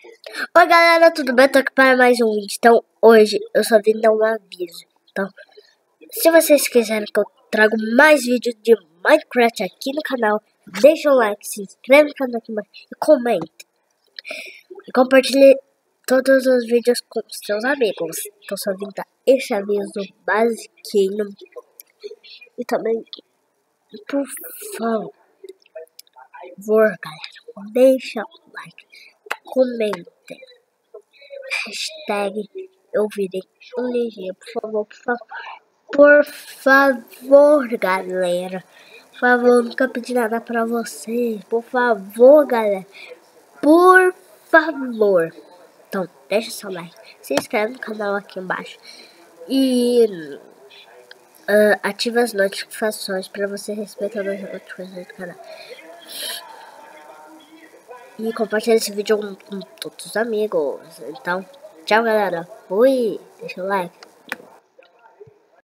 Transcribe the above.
Oi galera, tudo bem? Tô aqui para mais um vídeo. Então hoje eu só vim dar um aviso. Então, se vocês quiserem que eu traga mais vídeos de Minecraft aqui no canal, deixa um like, se inscreve no canal aqui embaixo e comente. E compartilhe todos os vídeos com seus amigos. Então só vim dar esse aviso basiquinho. E também, por favor, galera, deixa um like, comentem. Hashtag eu virei um ligeiro, por favor, por favor. Por favor, galera. Por favor, nunca pedi nada pra vocês. Por favor, galera. Por favor. Então, deixa seu like. Se inscreve no canal aqui embaixo. E ativa as notificações pra você respeitar as notificações do canal. E compartilha esse vídeo com todos os amigos. Então, tchau, galera. Fui. Deixa o like.